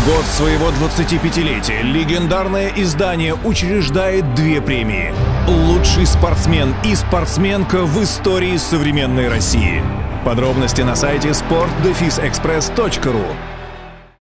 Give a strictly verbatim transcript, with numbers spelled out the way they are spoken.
год своего двадцатипятилетия легендарное издание учреждает две премии: «Лучший спортсмен» и «Спортсменка в истории современной России». Подробности на сайте спорт дефис экспресс точка ру.